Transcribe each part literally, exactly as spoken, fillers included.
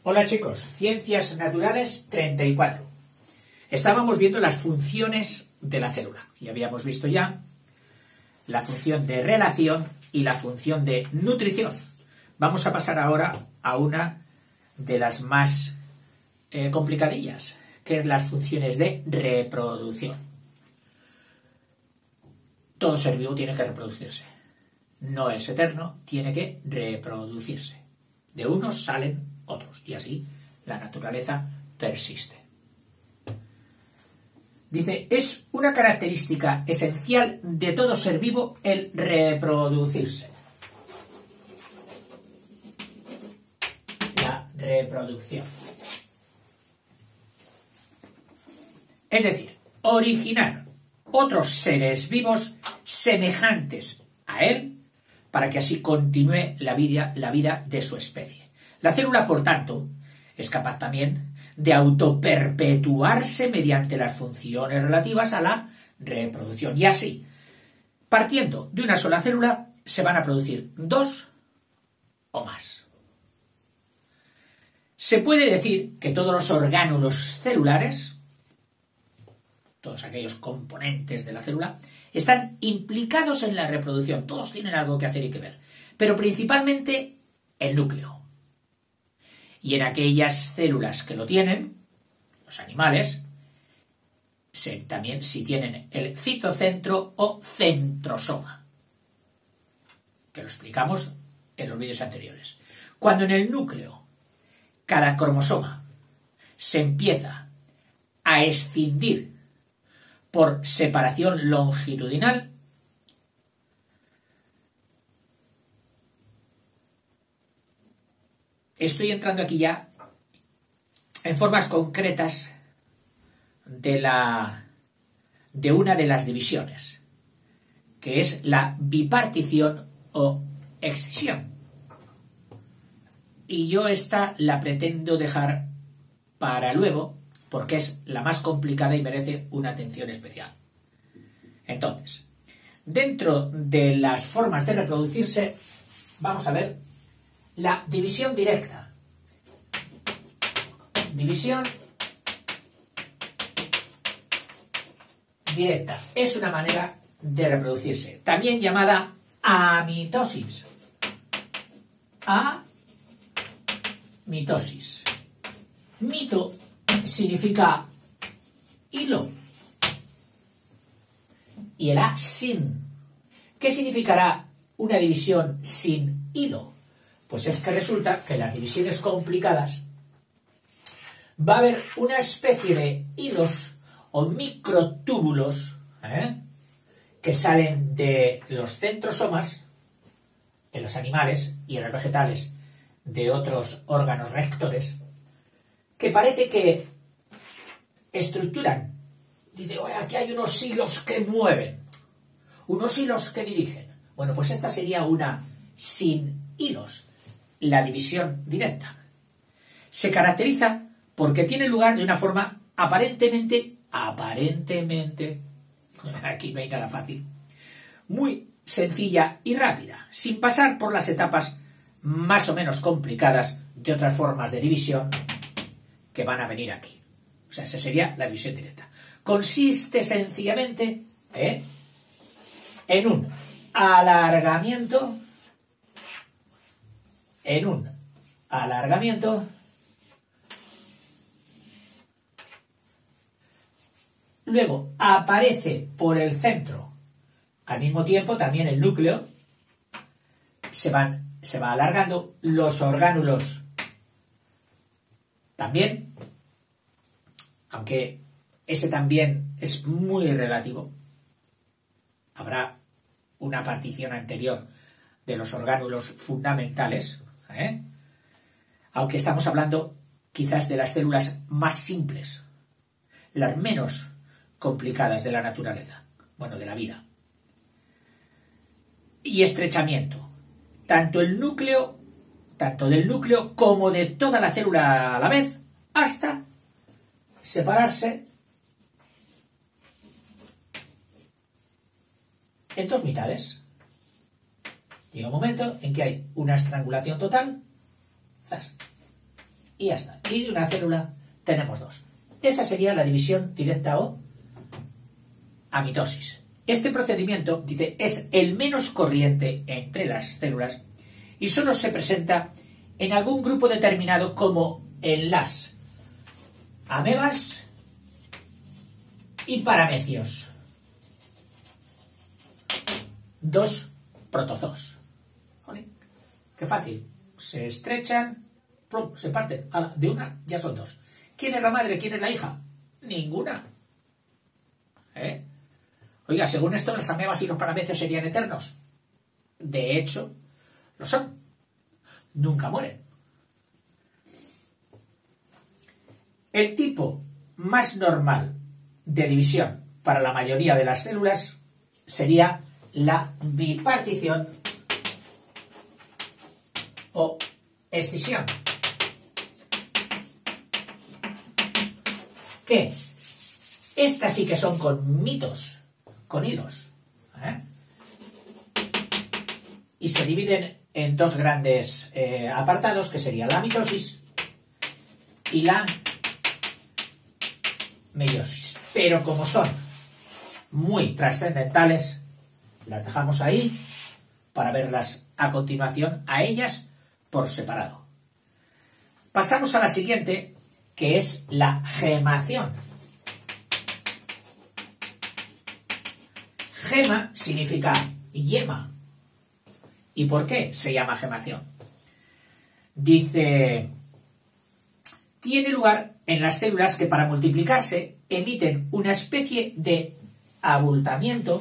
Hola chicos, Ciencias Naturales treinta y cuatro. Estábamos viendo las funciones de la célula y habíamos visto ya la función de relación y la función de nutrición. Vamos a pasar ahora a una de las más eh, complicadillas, que es las funciones de reproducción. Todo ser vivo tiene que reproducirse. No es eterno, tiene que reproducirse. De unos salen otros y así la naturaleza persiste. Dice, es una característica esencial de todo ser vivo el reproducirse. La reproducción. Es decir, originar otros seres vivos semejantes a él para que así continúe la vida, la vida de su especie. La célula, por tanto, es capaz también de autoperpetuarse mediante las funciones relativas a la reproducción. Y así, partiendo de una sola célula, se van a producir dos o más. Se puede decir que todos los orgánulos celulares, todos aquellos componentes de la célula, están implicados en la reproducción. Todos tienen algo que hacer y que ver. Pero principalmente el núcleo. Y en aquellas células que lo tienen, los animales, se, también si tienen el citocentro o centrosoma, que lo explicamos en los vídeos anteriores. Cuando en el núcleo cada cromosoma se empieza a escindir por separación longitudinal, estoy entrando aquí ya en formas concretas de, la, de una de las divisiones, que es la bipartición o excisión. Y yo esta la pretendo dejar para luego, porque es la más complicada y merece una atención especial. Entonces, dentro de las formas de reproducirse, vamos a ver la división directa. División directa. Es una manera de reproducirse, también llamada amitosis. Amitosis. Mito significa hilo. Y el A sin. ¿Qué significará una división sin hilo? Pues es que resulta que en las divisiones complicadas va a haber una especie de hilos o microtúbulos ¿eh? que salen de los centrosomas en los animales y en los vegetales de otros órganos rectores que parece que estructuran. Dice, oye, aquí hay unos hilos que mueven, unos hilos que dirigen. Bueno, pues esta sería una sin hilos. La división directa. Se caracteriza porque tiene lugar de una forma aparentemente, aparentemente, aquí no hay nada fácil, muy sencilla y rápida, sin pasar por las etapas más o menos complicadas de otras formas de división que van a venir aquí. O sea, esa sería la división directa. Consiste sencillamente ¿eh? en un alargamiento en un alargamiento luego aparece por el centro al mismo tiempo también el núcleo, se van se va alargando, los orgánulos también, aunque ese también es muy relativo, habrá una partición anterior de los orgánulos fundamentales, ¿eh? aunque estamos hablando quizás de las células más simples, las menos complicadas de la naturaleza, bueno, de la vida. Y estrechamiento, tanto el núcleo, tanto del núcleo como de toda la célula a la vez, hasta separarse en dos mitades. Llega un momento en que hay una estrangulación total, ¡zas!, y ya está. Y de una célula tenemos dos. Esa sería la división directa o amitosis. Este procedimiento, dice, es el menos corriente entre las células y solo se presenta en algún grupo determinado, como en las amebas y paramecios. Dos protozoos. ¿Vale? Qué fácil. Se estrechan, plum, se parten. De una ya son dos. ¿Quién es la madre? ¿Quién es la hija? Ninguna. ¿Eh? Oiga, según esto, las amebas y los paramecios serían eternos. De hecho, lo son. Nunca mueren. El tipo más normal de división para la mayoría de las células sería la bipartición o escisión. ¿Qué? Estas sí que son con mitos, con hilos. ¿Eh? Y se dividen en dos grandes eh, apartados, que sería la mitosis y la meiosis. Pero como son muy trascendentales, las dejamos ahí para verlas a continuación, a ellas por separado. Pasamos a la siguiente, que es la gemación. Gema significa yema. ¿Y por qué se llama gemación? Dice, tiene lugar en las células que para multiplicarse emiten una especie de abultamiento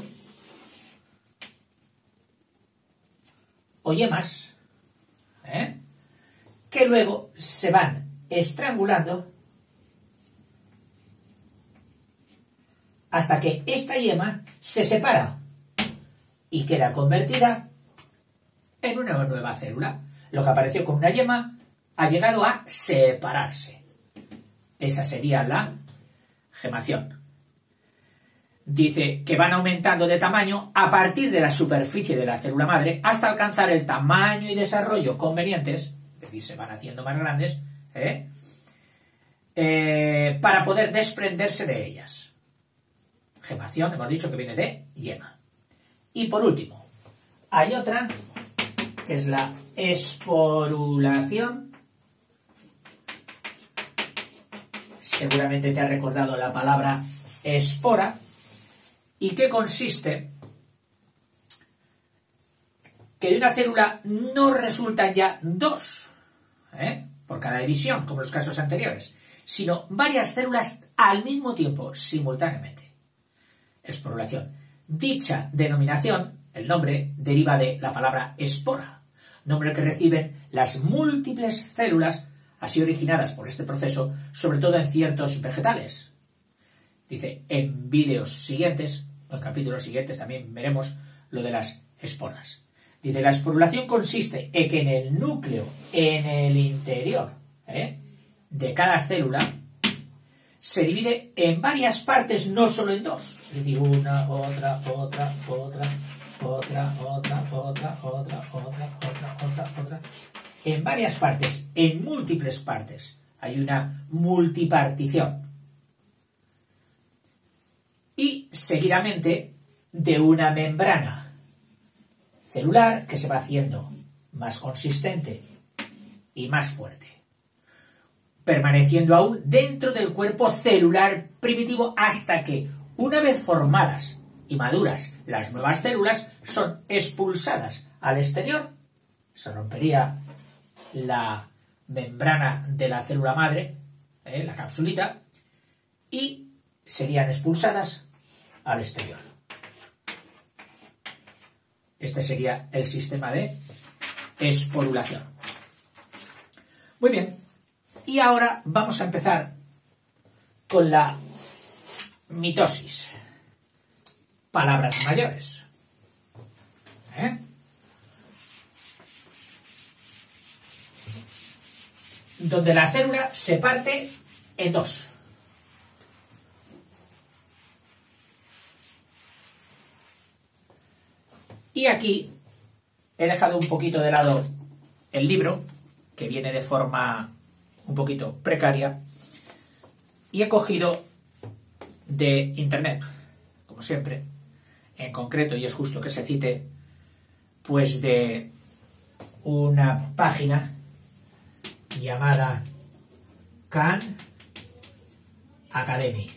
o yemas, ¿eh? que luego se van estrangulando hasta que esta yema se separa y queda convertida en una nueva célula. Lo que apareció con una yema ha llegado a separarse. Esa sería la gemación. Dice que van aumentando de tamaño a partir de la superficie de la célula madre hasta alcanzar el tamaño y desarrollo convenientes, es decir, se van haciendo más grandes, ¿eh? Eh, para poder desprenderse de ellas. Gemación, hemos dicho que viene de yema. Y por último, hay otra, que es la esporulación. Seguramente te ha recordado la palabra espora. ¿Y qué consiste? Que de una célula no resultan ya dos, ¿eh? por cada división, como en los casos anteriores, sino varias células al mismo tiempo, simultáneamente. Esporulación. Dicha denominación, el nombre, deriva de la palabra espora, nombre que reciben las múltiples células así originadas por este proceso, sobre todo en ciertos vegetales. Dice, en vídeos siguientes, o en capítulos siguientes también veremos lo de las esporas. Dice, la esporulación consiste en que en el núcleo, en el interior ¿eh? de cada célula, se divide en varias partes, no solo en dos. Es decir, una, otra, otra, otra, otra, otra, otra, otra, otra, otra, otra, otra. En varias partes, en múltiples partes. Hay una multipartición. Y seguidamente de una membrana celular que se va haciendo más consistente y más fuerte, permaneciendo aún dentro del cuerpo celular primitivo hasta que, una vez formadas y maduras las nuevas células, son expulsadas al exterior. Se rompería la membrana de la célula madre, ¿eh? la capsulita, y serían expulsadas al exterior. Este sería el sistema de esporulación. Muy bien. Y ahora vamos a empezar con la mitosis. Palabras mayores. ¿Eh? Donde la célula se parte en dos. Y aquí he dejado un poquito de lado el libro, que viene de forma un poquito precaria y he cogido de internet, como siempre, en concreto, y es justo que se cite, pues de una página llamada Khan Academy.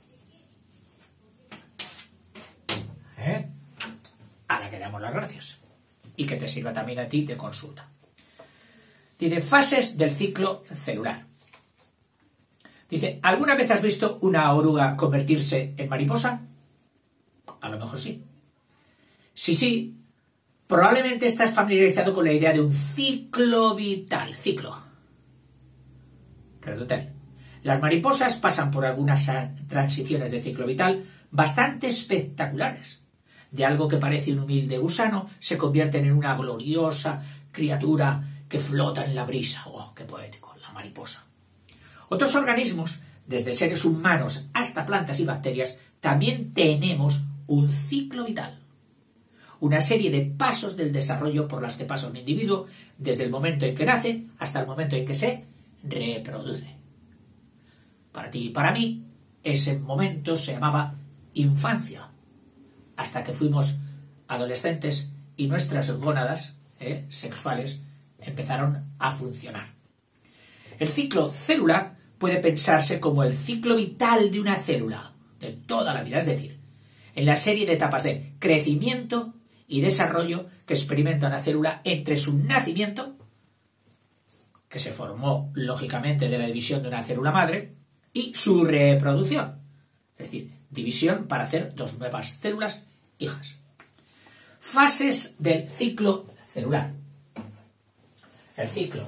¿Eh? A la que damos las gracias. Y que te sirva también a ti de consulta. Tiene fases del ciclo celular. Dice, ¿alguna vez has visto una oruga convertirse en mariposa? A lo mejor sí. Sí, sí, probablemente estás familiarizado con la idea de un ciclo vital. Ciclo. Redotel. Las mariposas pasan por algunas transiciones de ciclo vital bastante espectaculares. De algo que parece un humilde gusano se convierten en una gloriosa criatura que flota en la brisa. ¡Oh, qué poético! La mariposa. Otros organismos, desde seres humanos hasta plantas y bacterias, también tenemos un ciclo vital. Una serie de pasos del desarrollo por las que pasa un individuo desde el momento en que nace hasta el momento en que se reproduce. Para ti y para mí, ese momento se llamaba infancia, hasta que fuimos adolescentes y nuestras gónadas eh, sexuales empezaron a funcionar. El ciclo celular puede pensarse como el ciclo vital de una célula, de toda la vida, es decir, en la serie de etapas de crecimiento y desarrollo que experimenta una célula entre su nacimiento, que se formó lógicamente de la división de una célula madre, y su reproducción, es decir, división para hacer dos nuevas células hijas. Fases del ciclo celular. El ciclo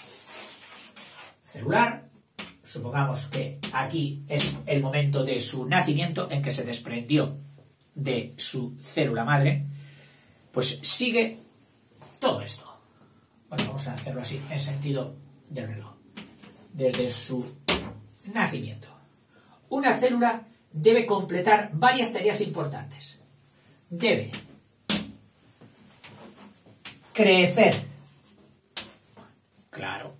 celular, supongamos que aquí es el momento de su nacimiento en que se desprendió de su célula madre, pues sigue todo esto. Bueno, vamos a hacerlo así, en sentido del reloj. Desde su nacimiento. Una célula debe completar varias tareas importantes. Debe crecer. Claro.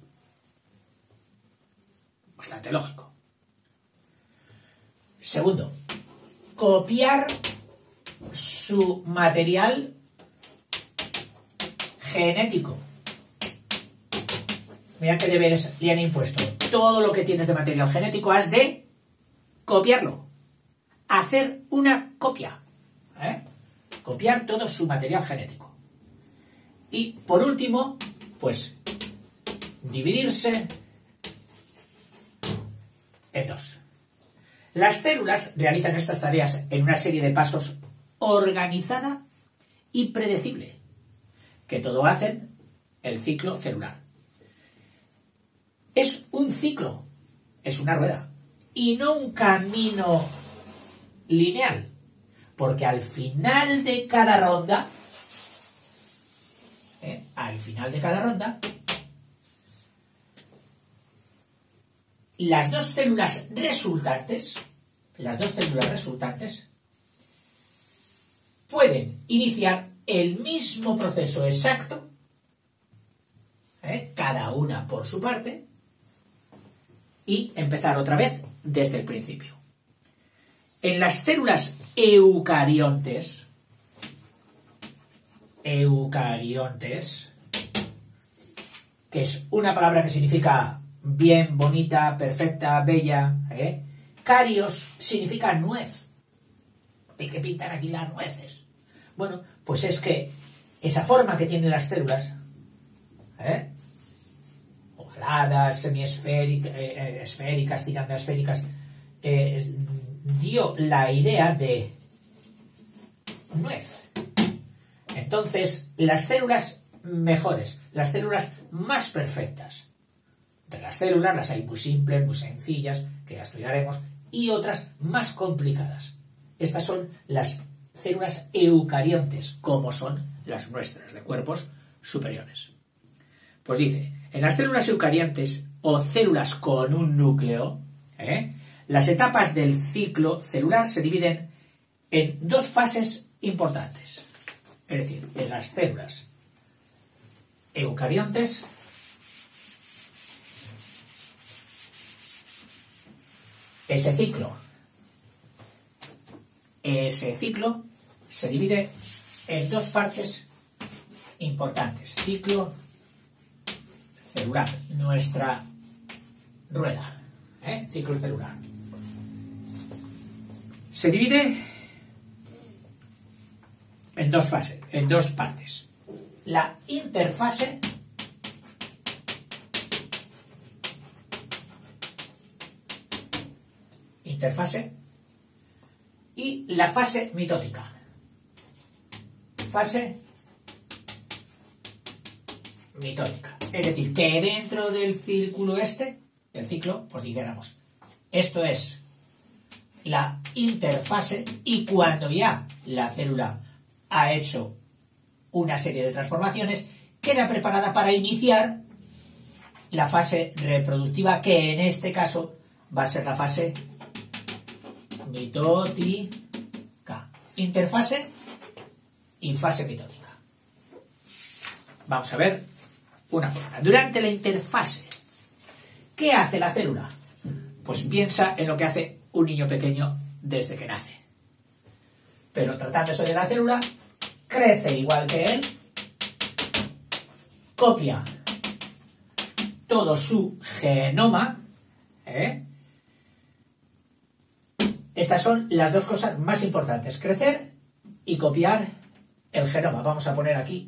Bastante lógico. Segundo, copiar su material genético. Mira qué deberes le han impuesto. Todo lo que tienes de material genético has de copiarlo. Hacer una copia. ¿Eh? Copiar todo su material genético. Y por último, pues, dividirse en dos. Las células realizan estas tareas en una serie de pasos organizada y predecible, que todo hacen el ciclo celular. Es un ciclo, es una rueda, y no un camino lineal, porque al final de cada ronda, ¿eh? al final de cada ronda, las dos células resultantes, las dos células resultantes, pueden iniciar el mismo proceso exacto, ¿eh? cada una por su parte, y empezar otra vez desde el principio. En las células eucariontes, eucariontes, que es una palabra que significa bien, bonita, perfecta, bella, ¿eh? Carios significa nuez. ¿Y qué pintan aquí las nueces? Bueno, pues es que esa forma que tienen las células, ¿eh? ovaladas, semiesféricas, eh, esféricas, tirando a esféricas, eh, dio la idea de nuez. Entonces, las células mejores, las células más perfectas. Entre las células las hay muy simples, muy sencillas, que ya estudiaremos, y otras más complicadas. Estas son las células eucariontes, como son las nuestras, de cuerpos superiores. Pues dice, en las células eucariontes o células con un núcleo, ¿eh? las etapas del ciclo celular se dividen en dos fases importantes. Es decir, en las células eucariontes ese ciclo, ese ciclo se divide en dos partes importantes. Ciclo celular, nuestra rueda, ¿eh? Ciclo celular. Se divide en dos fases, en dos partes. La interfase interfase y la fase mitótica. Fase mitótica. Es decir, que dentro del círculo este, del ciclo, pues dijéramos, esto es la interfase, y cuando ya la célula ha hecho una serie de transformaciones, queda preparada para iniciar la fase reproductiva, que en este caso va a ser la fase mitótica. Interfase y fase mitótica. Vamos a ver una cosa. Durante la interfase, ¿qué hace la célula? Pues piensa en lo que hace un niño pequeño desde que nace. Pero tratándose de la célula, crece igual que él, copia todo su genoma, ¿eh? Estas son las dos cosas más importantes: crecer y copiar el genoma. Vamos a poner aquí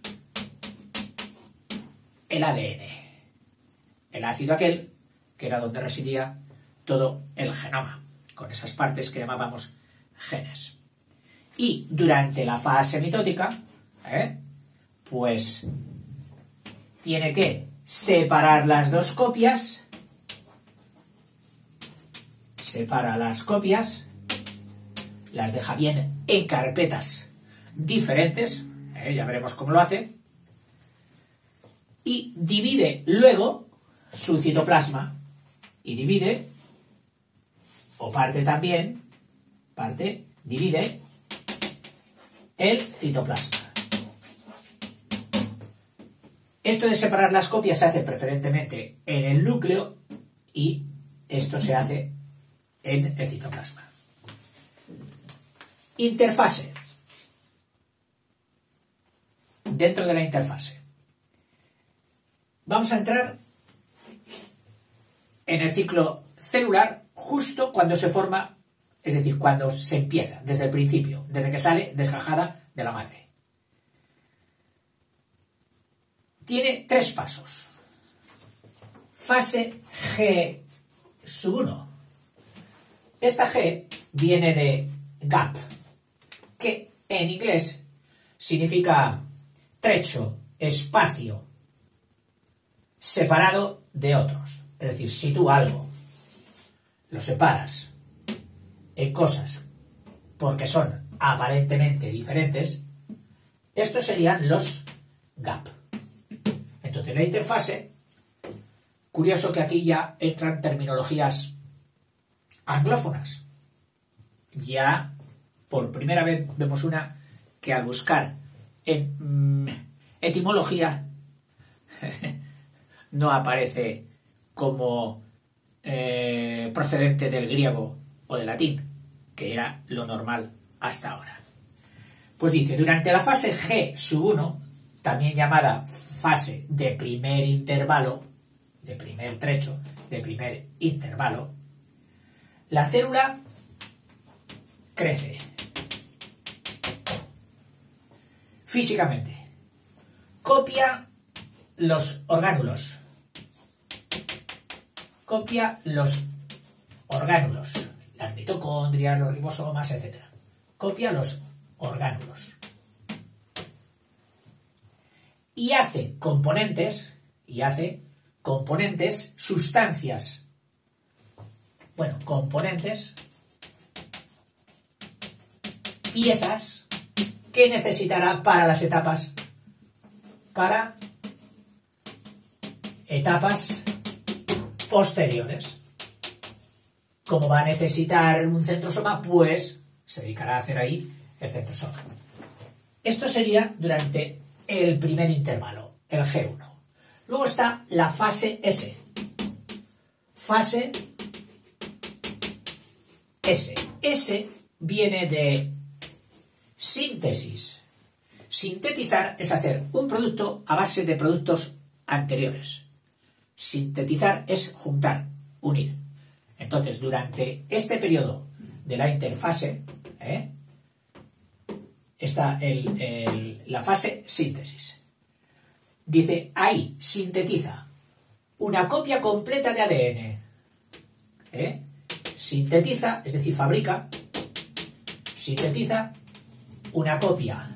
el A D N, el ácido aquel que era donde residía todo el genoma, con esas partes que llamábamos genes. Y durante la fase mitótica, ¿eh? pues tiene que separar las dos copias, separa las copias, las deja bien en carpetas diferentes, ¿eh? ya veremos cómo lo hace, y divide luego su citoplasma, y divide, o parte también, parte, divide el citoplasma. Esto de separar las copias se hace preferentemente en el núcleo, y esto se hace en el citoplasma. Interfase. Dentro de la interfase vamos a entrar en el ciclo celular justo cuando se forma, es decir, cuando se empieza, desde el principio, desde que sale desgajada de la madre. Tiene tres pasos. Fase G sub uno. Esta G viene de gap, que en inglés significa trecho, espacio, separado de otros. Es decir, si tú algo lo separas en cosas porque son aparentemente diferentes, estos serían los gap. Entonces, la interfase, curioso que aquí ya entran terminologías anglófonas. Ya por primera vez vemos una que al buscar en mmm, etimología no aparece como eh, procedente del griego o del latín, que era lo normal hasta ahora. Pues dice, durante la fase G sub uno, también llamada fase de primer intervalo, de primer trecho, de primer intervalo, la célula crece físicamente, copia los orgánulos, copia los orgánulos, las mitocondrias, los ribosomas, etcétera. Copia los orgánulos. Y hace componentes, y hace componentes, sustancias, bueno, componentes, piezas que necesitará para las etapas, para etapas posteriores. Como va a necesitar un centrosoma, pues se dedicará a hacer ahí el centrosoma. Esto sería durante el primer intervalo, el G uno. Luego está la fase S. Fase S. S viene de síntesis. Sintetizar es hacer un producto a base de productos anteriores. Sintetizar es juntar, unir. Entonces, durante este periodo de la interfase, ¿eh? está el, el, la fase síntesis. Dice, ahí sintetiza una copia completa de A D N. ¿Eh? Sintetiza, es decir, fabrica, sintetiza una copia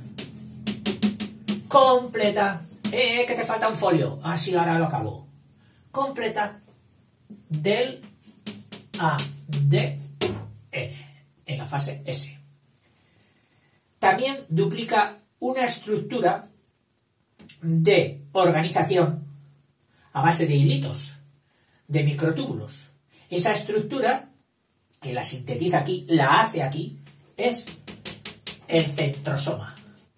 completa. Eh, que te falta un folio. Ah, sí, ahora lo acabo. Completa del A D N en la fase S. También duplica una estructura de organización a base de hilitos, de microtúbulos. Esa estructura, que la sintetiza aquí, la hace aquí, es el centrosoma.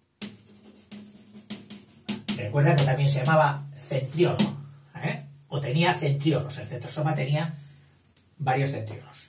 Recuerda que también se llamaba centriolo, ¿eh? O tenía centriolos. El centrosoma tenía varios centriolos.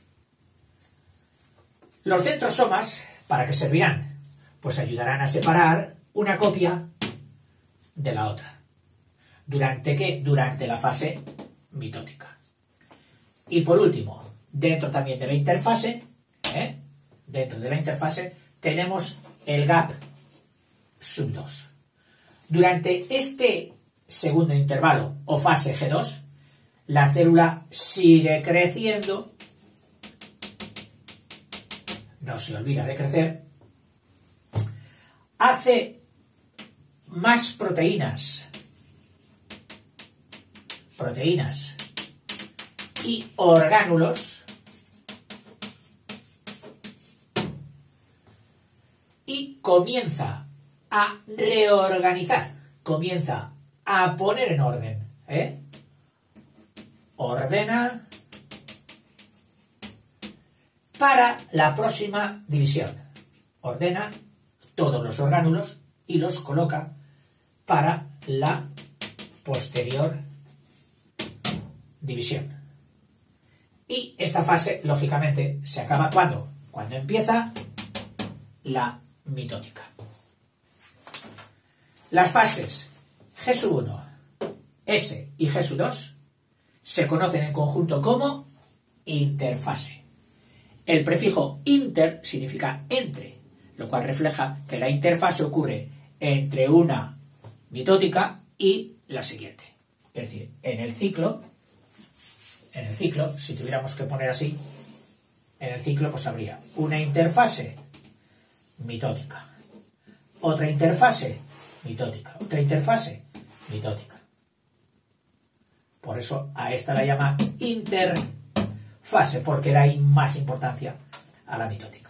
Los centrosomas, ¿para qué servirán? Pues ayudarán a separar una copia de la otra. ¿Durante qué? Durante la fase mitótica. Y por último, dentro también de la interfase, ¿eh? dentro de la interfase, tenemos el gap sub dos. Durante este segundo intervalo o fase G dos, la célula sigue creciendo, no se olvida de crecer, hace más proteínas, proteínas y orgánulos, y comienza a reorganizar, comienza a poner en orden, ¿eh? Ordena para la próxima división. Ordena todos los orgánulos y los coloca para la posterior división. Y esta fase, lógicamente, se acaba ¿cuándo? Cuando empieza la mitótica. Las fases G uno, S y G dos se conocen en conjunto como interfase. El prefijo inter significa entre, lo cual refleja que la interfase ocurre entre una mitótica y la siguiente. Es decir, en el ciclo, en el ciclo, si tuviéramos que poner así, en el ciclo pues habría una interfase mitótica, otra interfase mitótica, otra interfase mitótica. Por eso a esta la llama interfase, porque da ahí más importancia a la mitótica.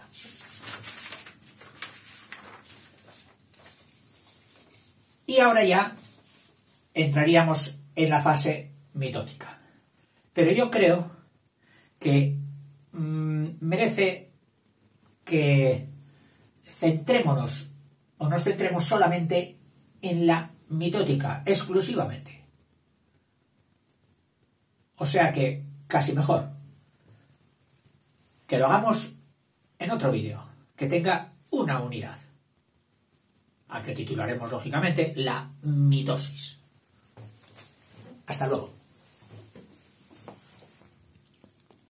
Y ahora ya entraríamos en la fase mitótica. Pero yo creo que mmm, merece que centrémonos o nos centremos solamente en la mitótica exclusivamente. O sea que casi mejor que lo hagamos en otro vídeo, que tenga una unidad, al que titularemos lógicamente la mitosis. Hasta luego.